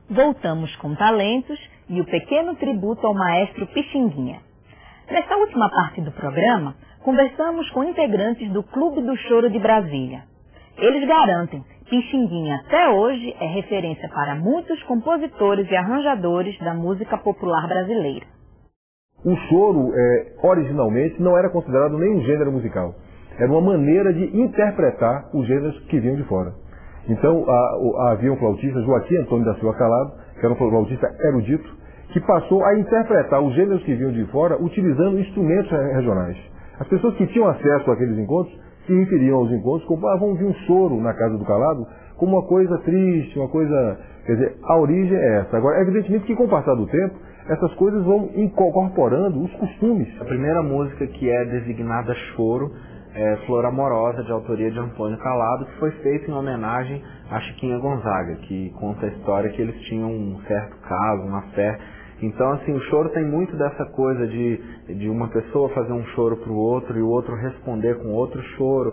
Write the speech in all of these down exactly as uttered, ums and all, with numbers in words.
voltamos com talentos e o pequeno tributo ao maestro Pixinguinha. Nesta última parte do programa, conversamos com integrantes do Clube do Choro de Brasília. Eles garantem que Pixinguinha até hoje é referência para muitos compositores e arranjadores da música popular brasileira. O choro, é, originalmente, não era considerado nem um gênero musical. Era uma maneira de interpretar os gêneros que vinham de fora. Então, a, a, havia um flautista, Joaquim Antônio da Silva Calado, que era um flautista erudito, que passou a interpretar os gêneros que vinham de fora utilizando instrumentos regionais. As pessoas que tinham acesso àqueles encontros se referiam aos encontros como, ah, vamos ver um choro na casa do Calado, como uma coisa triste, uma coisa... Quer dizer, a origem é essa. Agora, evidentemente que com o passar do tempo, essas coisas vão incorporando os costumes. A primeira música que é designada choro é Flor Amorosa, de autoria de Antônio Calado, que foi feita em homenagem a Chiquinha Gonzaga, que conta a história que eles tinham um certo caso, uma fé. Então, assim, o choro tem muito dessa coisa de, de uma pessoa fazer um choro para o outro e o outro responder com outro choro.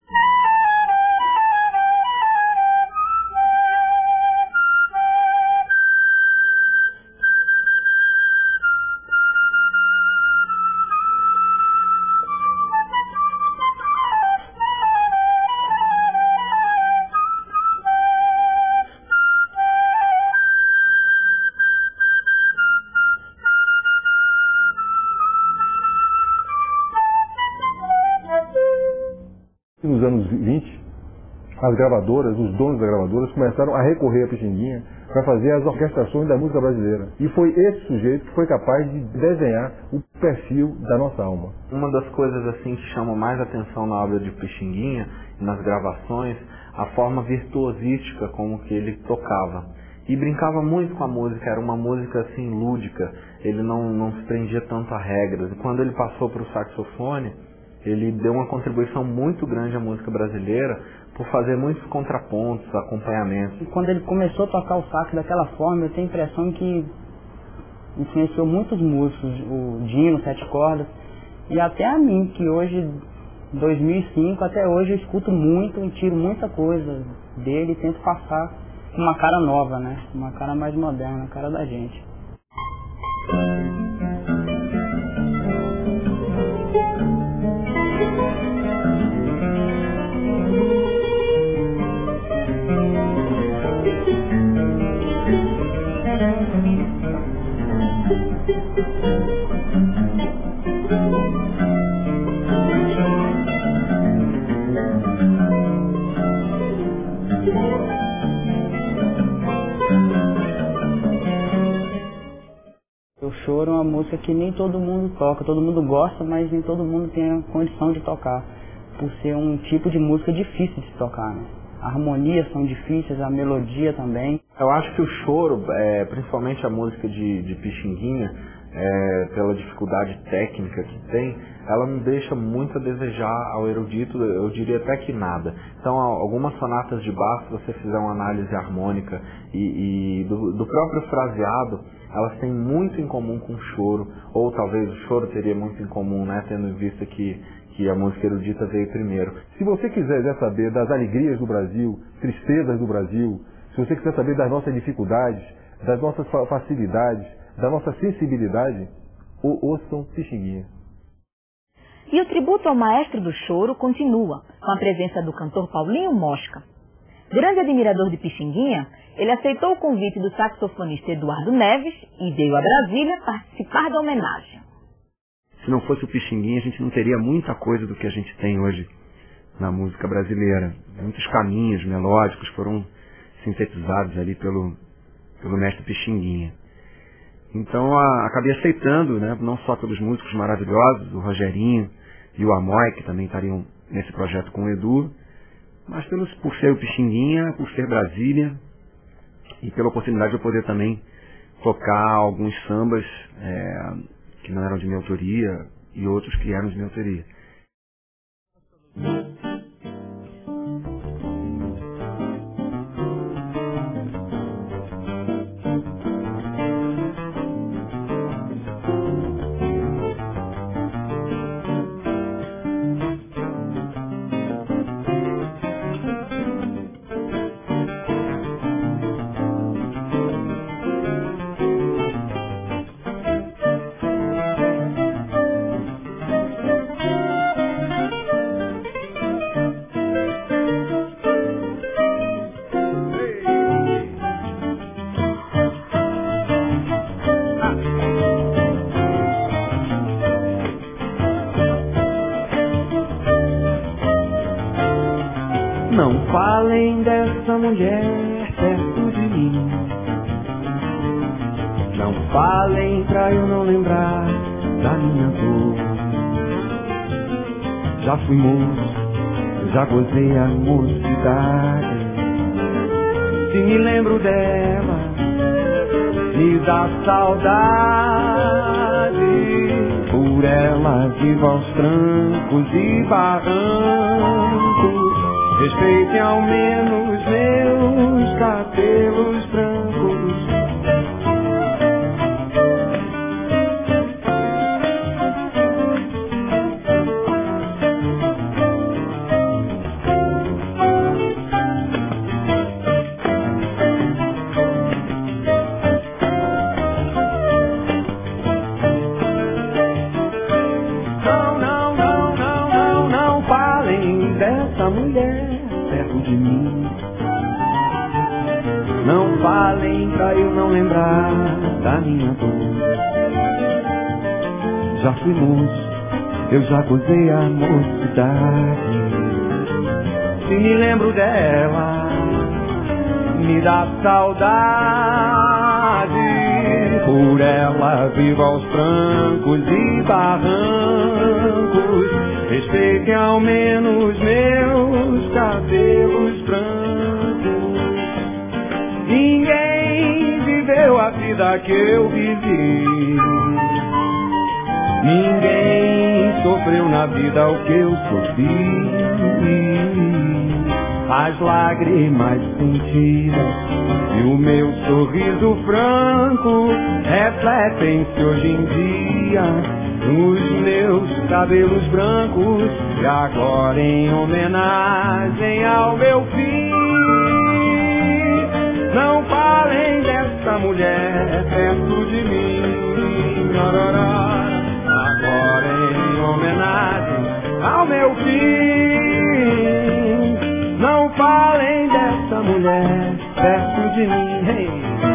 Nos anos vinte, as gravadoras, os donos das gravadoras, começaram a recorrer a Pixinguinha para fazer as orquestrações da música brasileira. E foi esse sujeito que foi capaz de desenhar o perfil da nossa alma. Uma das coisas assim que chama mais atenção na obra de Pixinguinha, nas gravações, a forma virtuosística como que ele tocava. E brincava muito com a música, era uma música assim lúdica, ele não, não se prendia tanto a regras. E quando ele passou para o saxofone, ele deu uma contribuição muito grande à música brasileira por fazer muitos contrapontos, acompanhamentos. E quando ele começou a tocar o sax daquela forma, eu tenho a impressão que influenciou muitos músicos, o Dino, Sete Cordas, e até a mim, que hoje, dois mil e cinco, até hoje eu escuto muito e tiro muita coisa dele e tento passar uma cara nova, né? Uma cara mais moderna, a cara da gente. O choro é uma música que nem todo mundo toca, todo mundo gosta, mas nem todo mundo tem a condição de tocar, por ser um tipo de música difícil de se tocar, né? Harmonias são difíceis, a melodia também. Eu acho que o choro, é, principalmente a música de, de Pixinguinha, é, pela dificuldade técnica que tem, ela não deixa muito a desejar ao erudito, eu diria até que nada. Então, algumas sonatas de Bach, se você fizer uma análise harmônica e, e do, do próprio fraseado, elas têm muito em comum com o choro, ou talvez o choro teria muito em comum, né, tendo em vista que, que a música erudita veio primeiro. Se você quiser saber das alegrias do Brasil, tristezas do Brasil, se você quiser saber das nossas dificuldades, das nossas facilidades, da nossa sensibilidade, ouçam Pixinguinha. E o tributo ao maestro do choro continua, com a presença do cantor Paulinho Mosca. Grande admirador de Pixinguinha, ele aceitou o convite do saxofonista Eduardo Neves e veio a Brasília participar da homenagem. Se não fosse o Pixinguinha, a gente não teria muita coisa do que a gente tem hoje na música brasileira. Muitos caminhos melódicos foram sintetizados ali pelo, pelo mestre Pixinguinha. Então, a, acabei aceitando, né, não só pelos músicos maravilhosos, o Rogerinho e o Amói, que também estariam nesse projeto com o Edu, mas pelos, por ser o Pixinguinha, por ser Brasília, e pela oportunidade de eu poder também tocar alguns sambas é, que não eram de minha autoria e outros que eram de minha autoria. Não falem dessa mulher perto de mim. Não falem pra eu não lembrar da minha dor. Já fui moço, já gozei a mocidade. Se me lembro dela, me dá saudade. Por ela vivo aos trancos e barrancos. Respeitem ao menos meus cabelos brancos. Não, não, não, não, não, não falem dessa mulher perto de mim. Não falem pra eu não lembrar da minha dor. Já fui moço, eu já gozei a mocidade. Se me lembro dela, me dá saudade. Por ela vivo aos trancos e barrancos. Respeitem ao menos meus cabelos brancos. Ninguém viveu a vida que eu vivi. Ninguém sofreu na vida o que eu sofri. As lágrimas sentidas e o meu sorriso franco refletem-se hoje em dia nos meus cabelos brancos. E agora em homenagem ao meu fim, não falem dessa mulher perto de mim. Agora em homenagem ao meu fim, não falem dessa mulher perto de mim. Hey.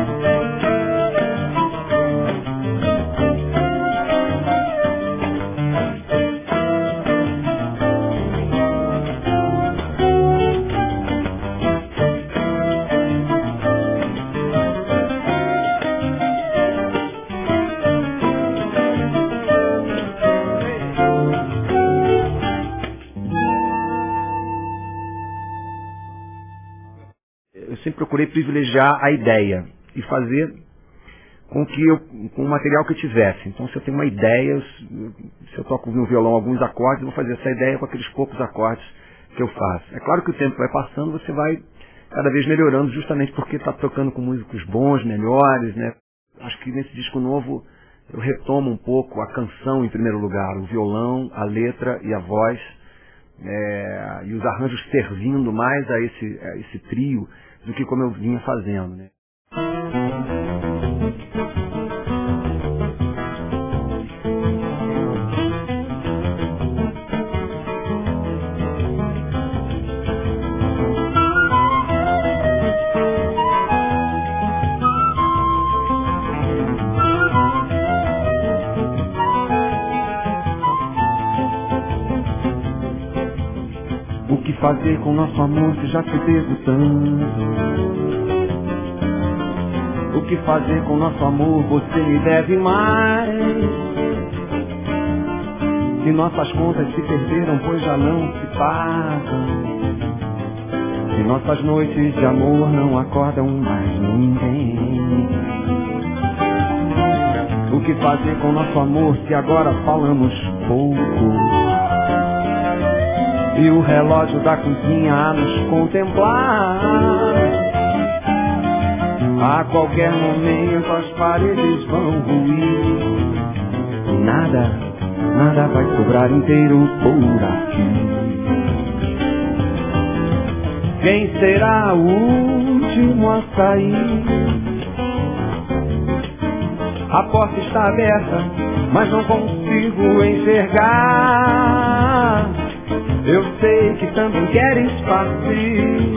Eu sempre procurei privilegiar a ideia e fazer com que eu, com o material que eu tivesse. Então, se eu tenho uma ideia, se eu toco no violão alguns acordes, eu vou fazer essa ideia com aqueles poucos acordes que eu faço. É claro que o tempo vai passando, você vai cada vez melhorando, justamente porque está tocando com músicos bons, melhores, né? Acho que nesse disco novo eu retomo um pouco a canção em primeiro lugar, o violão, a letra e a voz, é, e os arranjos servindo mais a esse, a esse trio do que como eu vinha fazendo, né? O que fazer com nosso amor se já te devo tanto? O que fazer com nosso amor, você me deve mais. Se nossas contas se perderam, pois já não se pagam. Se nossas noites de amor não acordam mais ninguém. O que fazer com nosso amor se agora falamos pouco? E o relógio da cozinha a nos contemplar. A qualquer momento as paredes vão ruir. E nada, nada vai sobrar inteiro por aqui. Quem será o último a sair? A porta está aberta, mas não consigo enxergar. Eu sei que também queres partir.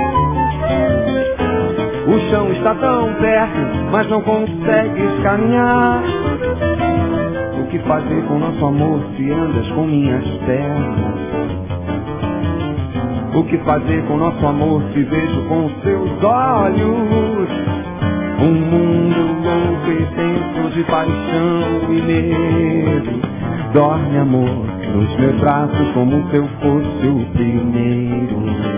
O chão está tão perto, mas não consegues caminhar. O que fazer com nosso amor se andas com minhas pernas? O que fazer com nosso amor se vejo com seus olhos? Um mundo louco e tenso de paixão e medo. Dorme, amor, nos meus braços como se eu fosse o primeiro.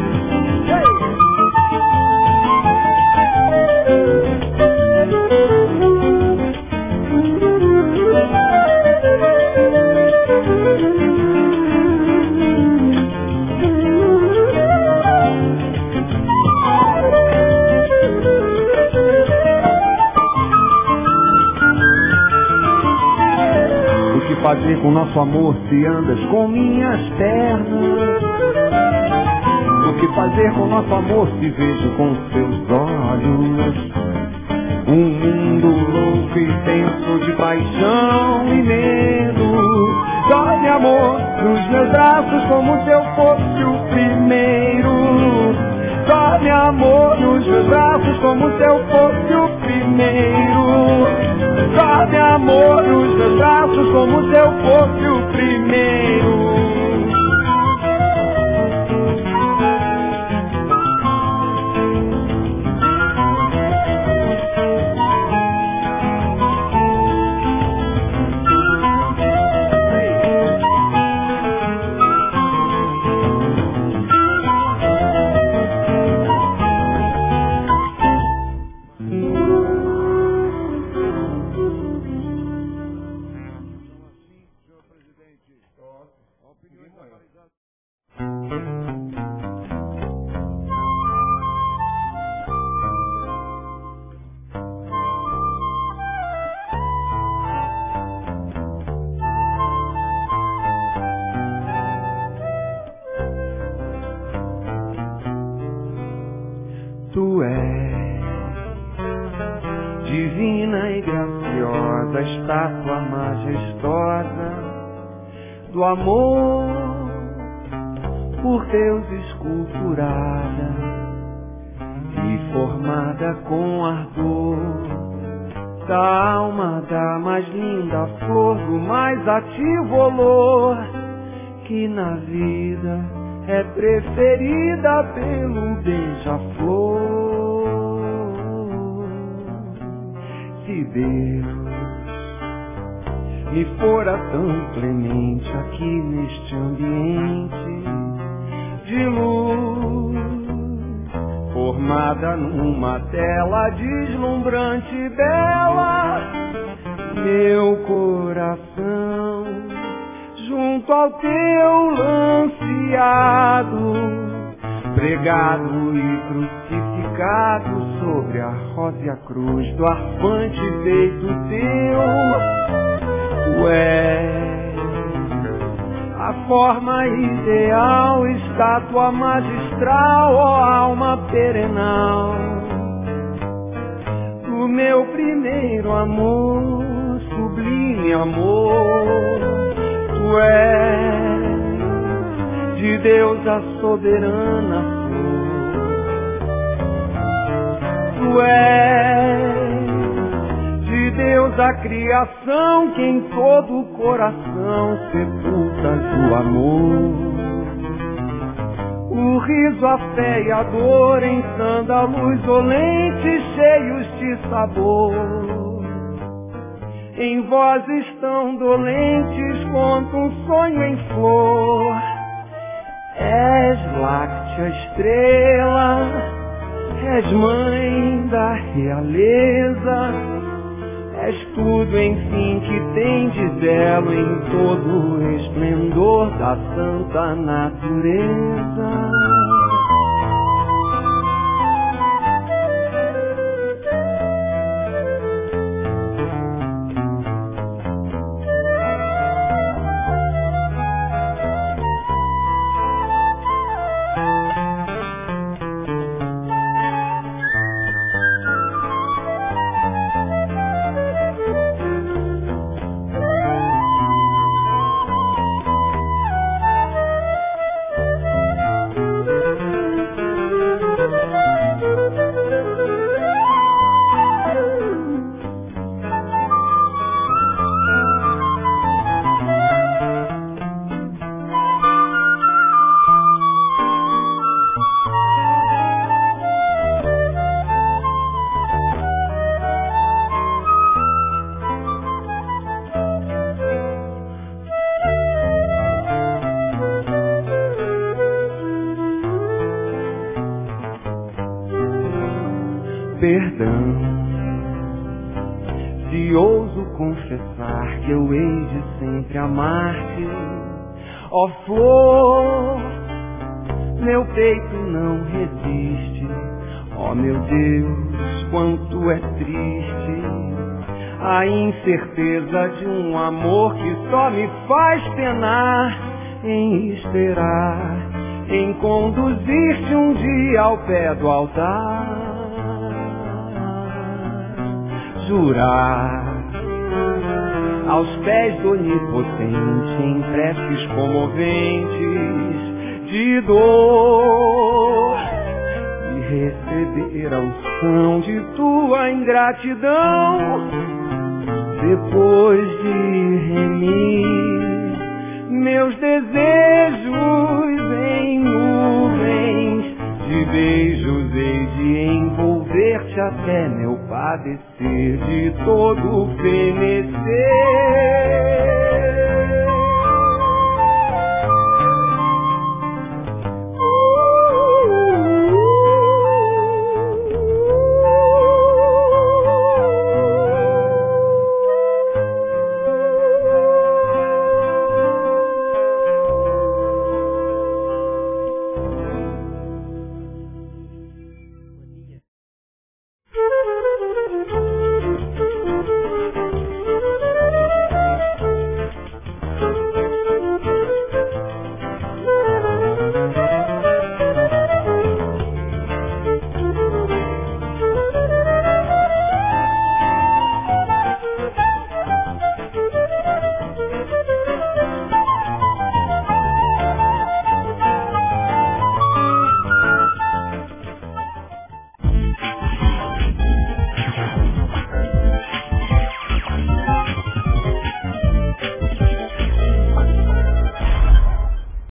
Fazer com nosso amor se andas com minhas pernas? O que fazer com nosso amor se vejo com seus olhos? Um mundo louco e tenso de paixão e medo. Dorme, amor, nos meus braços como se eu fosse o primeiro. Dorme, amor, nos meus braços como se eu fosse o primeiro. Dorme, amor, nos meus braços como se eu fosse o primeiro. Tu és divina e graciosa, estátua majestosa do amor, por Deus esculturada e formada com ardor, da alma da mais linda flor, do mais ativo olor, que na vida é preferida pelo beija-flor. Se Deus me fora tão clemente aqui neste ambiente de luz, formada numa tela deslumbrante e bela, meu coração junto ao teu lanceado, pregado e crucificado sobre a rósea cruz do arfante peito teu. Tu és a forma ideal, estátua magistral, ó alma perenal do meu primeiro amor, sublime amor. Tu és de Deus a soberana flor. Tu és de Deus a criação, que em todo o coração sepultas o amor. O riso, a fé e a dor em sândalos olentes cheios de sabor, em vozes tão dolentes quanto um sonho em flor. És láctea estrela, és mãe da realeza, és tudo, enfim, que tem de belo em todo o esplendor da santa natureza. perdão. Se ouso confessar que eu hei de sempre amar-te, ó flor, meu peito não resiste. Ó meu Deus, quanto é triste a incerteza de um amor que só me faz penar em esperar, em conduzir-te um dia ao pé do altar. Jurar aos pés do Onipotente em preces comoventes de dor e receber a unção de tua ingratidão depois de remir meus desejos em nuvens de beijos, hei de envolver-te até meu padecer de todo fenecer.